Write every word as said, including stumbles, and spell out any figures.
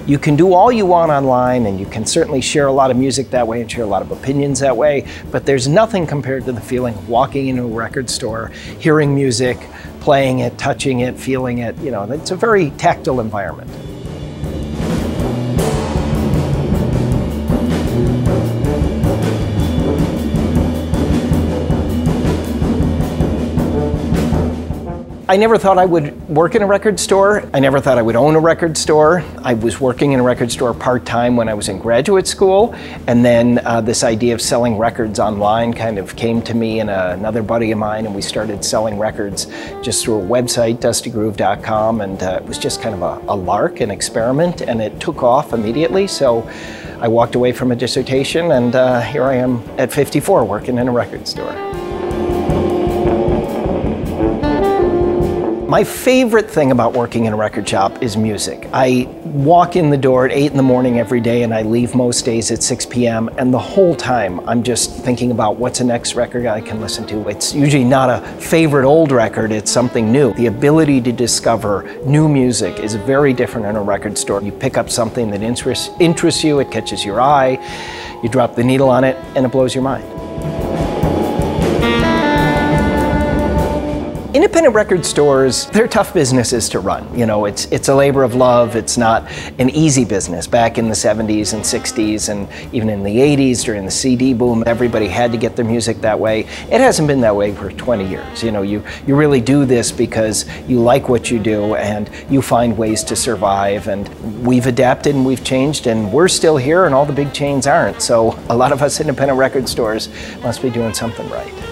You can do all you want online, and you can certainly share a lot of music that way and share a lot of opinions that way, but there's nothing compared to the feeling of walking into a record store, hearing music, playing it, touching it, feeling it. You know, it's a very tactile environment. I never thought I would work in a record store. I never thought I would own a record store. I was working in a record store part-time when I was in graduate school, and then uh, this idea of selling records online kind of came to me and uh, another buddy of mine, and we started selling records just through a website, dusty groove dot com, and uh, it was just kind of a, a lark, an experiment, and it took off immediately. So I walked away from a dissertation, and uh, here I am at fifty-four working in a record store. My favorite thing about working in a record shop is music. I walk in the door at eight in the morning every day, and I leave most days at six p m and the whole time I'm just thinking about what's the next record I can listen to. It's usually not a favorite old record, it's something new. The ability to discover new music is very different in a record store. You pick up something that interests, interests you, it catches your eye, you drop the needle on it, and it blows your mind. Independent record stores, they're tough businesses to run. You know, it's, it's a labor of love. It's not an easy business. Back in the seventies and sixties and even in the eighties during the C D boom, everybody had to get their music that way. It hasn't been that way for twenty years. You know, you, you really do this because you like what you do and you find ways to survive, and we've adapted and we've changed, and we're still here and all the big chains aren't. So a lot of us independent record stores must be doing something right.